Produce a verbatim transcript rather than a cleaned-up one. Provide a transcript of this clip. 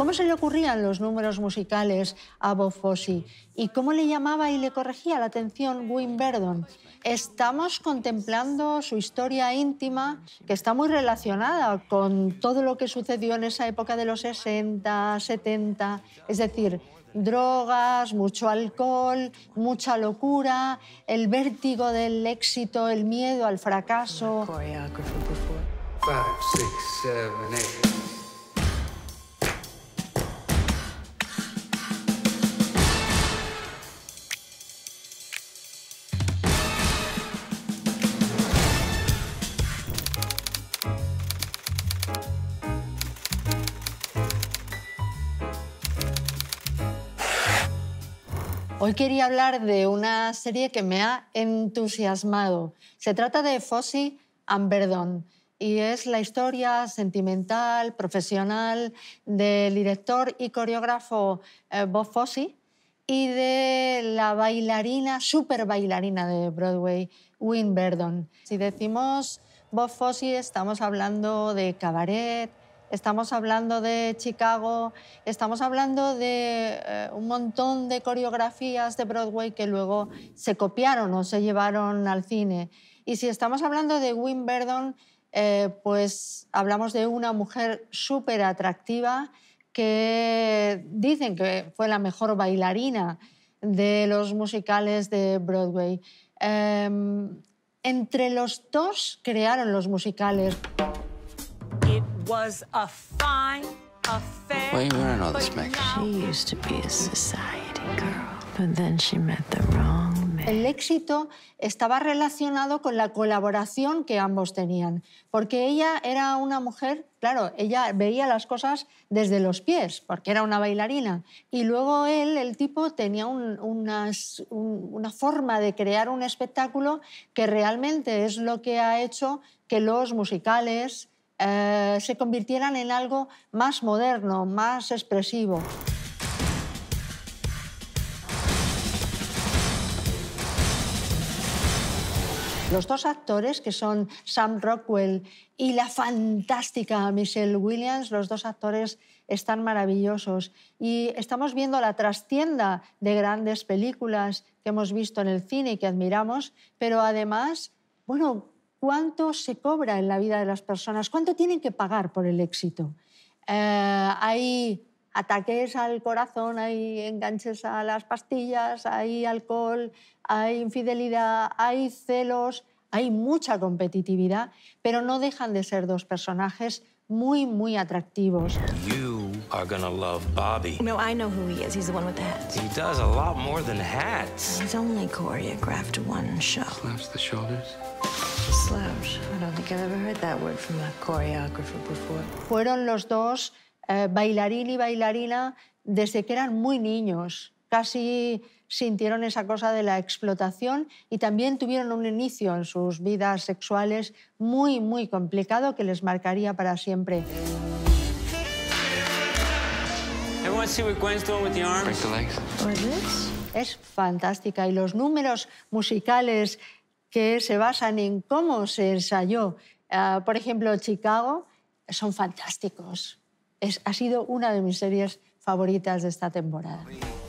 ¿Cómo se le ocurrían los números musicales a Bob Fosse? ¿Y cómo le llamaba y le corregía la atención Win Verdon? Estamos contemplando su historia íntima, que está muy relacionada con todo lo que sucedió en esa época de los sesenta, setenta, es decir, drogas, mucho alcohol, mucha locura, el vértigo del éxito, el miedo al fracaso. Five, six, seven, eight. Hoy quería hablar de una serie que me ha entusiasmado. Se trata de Fosse and Verdon y es la historia sentimental, profesional del director y coreógrafo eh, Bob Fosse y de la bailarina, súper bailarina de Broadway, Win Verdon. Si decimos Bob Fosse, estamos hablando de cabaret, estamos hablando de Chicago, estamos hablando de eh, un montón de coreografías de Broadway que luego se copiaron o se llevaron al cine. Y si estamos hablando de Win Verdon, eh, pues hablamos de una mujer súper atractiva que dicen que fue la mejor bailarina de los musicales de Broadway. Eh, entre los dos crearon los musicales. It was a fine affair. Well, you wanna know this, Meg. She used to be a society girl, but then she met the wrong man. El éxito estaba relacionado con la colaboración que ambos tenían, porque ella era una mujer, claro, ella veía las cosas desde los pies, porque era una bailarina, y luego él, el tipo, tenía un, unas, un, una forma de crear un espectáculo que realmente es lo que ha hecho que los musicales Eh, se convirtieran en algo más moderno, más expresivo. Los dos actores, que son Sam Rockwell y la fantástica Michelle Williams, los dos actores están maravillosos. Y estamos viendo la trastienda de grandes películas que hemos visto en el cine y que admiramos, pero además, bueno, ¿cuánto se cobra en la vida de las personas? ¿Cuánto tienen que pagar por el éxito? Eh, hay ataques al corazón, hay enganches a las pastillas, hay alcohol, hay infidelidad, hay celos, hay mucha competitividad, pero no dejan de ser dos personajes muy, muy atractivos. You are gonna love Bobby. No, I know who he is. He's the one with the hats. He does a lot more than hats. He's only choreographed one show. Slaps the shoulders. Slouch. I don't think I've ever heard that word from a choreographer before. Fueron los dos eh, bailarín y bailarina desde que eran muy niños. Casi sintieron esa cosa de la explotación y también tuvieron un inicio en sus vidas sexuales muy, muy complicado que les marcaría para siempre. Everyone see what Gwen's doing with the arms? Break the legs. Or this? Es fantástica y los números musicales que se basan en cómo se ensayó, uh, por ejemplo, Chicago, son fantásticos. Es, ha sido una de mis series favoritas de esta temporada.